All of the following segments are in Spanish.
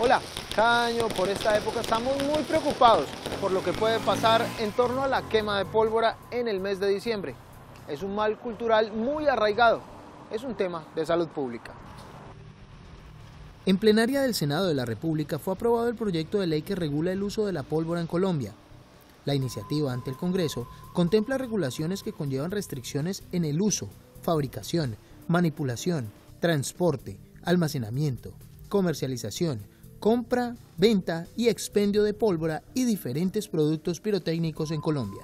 Hola, cada año por esta época estamos muy preocupados por lo que puede pasar en torno a la quema de pólvora en el mes de diciembre. Es un mal cultural muy arraigado, es un tema de salud pública. En plenaria del Senado de la República fue aprobado el proyecto de ley que regula el uso de la pólvora en Colombia. La iniciativa ante el Congreso contempla regulaciones que conllevan restricciones en el uso, fabricación, manipulación, transporte, almacenamiento, comercialización, compra, venta y expendio de pólvora y diferentes productos pirotécnicos en Colombia.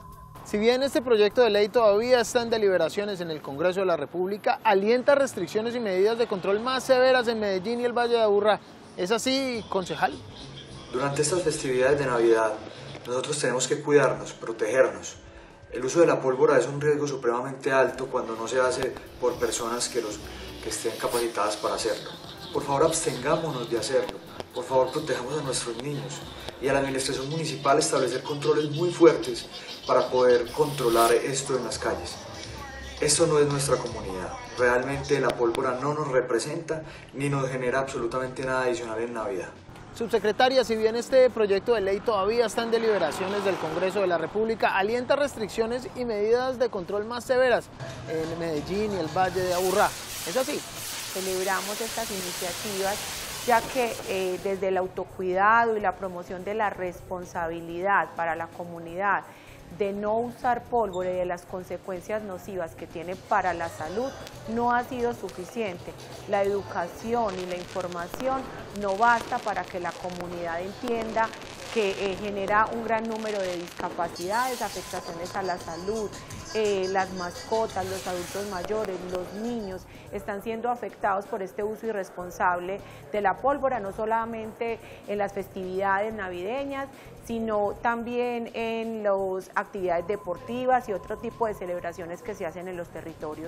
Si bien este proyecto de ley todavía está en deliberaciones en el Congreso de la República, alienta restricciones y medidas de control más severas en Medellín y el Valle de Aburrá. ¿Es así, concejal? Durante estas festividades de Navidad, nosotros tenemos que cuidarnos, protegernos. El uso de la pólvora es un riesgo supremamente alto cuando no se hace por personas que estén capacitadas para hacerlo. Por favor, abstengámonos de hacerlo. Por favor, protejamos a nuestros niños y a la administración municipal establecer controles muy fuertes para poder controlar esto en las calles. Esto no es nuestra comunidad. Realmente la pólvora no nos representa ni nos genera absolutamente nada adicional en Navidad. Subsecretaria, si bien este proyecto de ley todavía está en deliberaciones del Congreso de la República, alienta restricciones y medidas de control más severas en Medellín y el Valle de Aburrá. ¿Es así? Celebramos estas iniciativas ya que desde el autocuidado y la promoción de la responsabilidad para la comunidad de no usar pólvora y de las consecuencias nocivas que tiene para la salud no ha sido suficiente. La educación y la información no basta para que la comunidad entienda que genera un gran número de discapacidades, afectaciones a la salud, las mascotas, los adultos mayores, los niños están siendo afectados por este uso irresponsable de la pólvora, no solamente en las festividades navideñas, sino también en las actividades deportivas y otro tipo de celebraciones que se hacen en los territorios.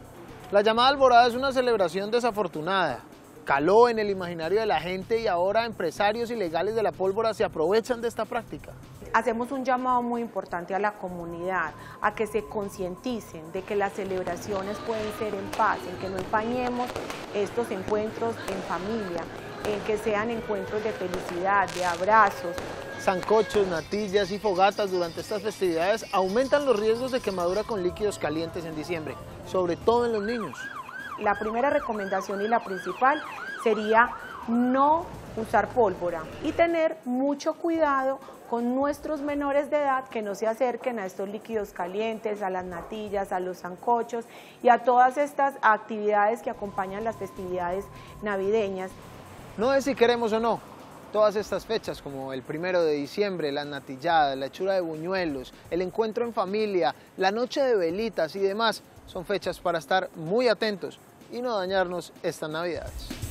La llamada Alborada es una celebración desafortunada. Caló en el imaginario de la gente y ahora empresarios ilegales de la pólvora se aprovechan de esta práctica. Hacemos un llamado muy importante a la comunidad, a que se concienticen de que las celebraciones pueden ser en paz, en que no empañemos estos encuentros en familia, en que sean encuentros de felicidad, de abrazos. Sancochos, natillas y fogatas durante estas festividades aumentan los riesgos de quemadura con líquidos calientes en diciembre, sobre todo en los niños. La primera recomendación y la principal sería no usar pólvora y tener mucho cuidado con nuestros menores de edad que no se acerquen a estos líquidos calientes, a las natillas, a los sancochos y a todas estas actividades que acompañan las festividades navideñas. No es si queremos o no, todas estas fechas como el 1 de diciembre, las natilladas, la hechura de buñuelos, el encuentro en familia, la noche de velitas y demás, son fechas para estar muy atentos y no dañarnos estas Navidades.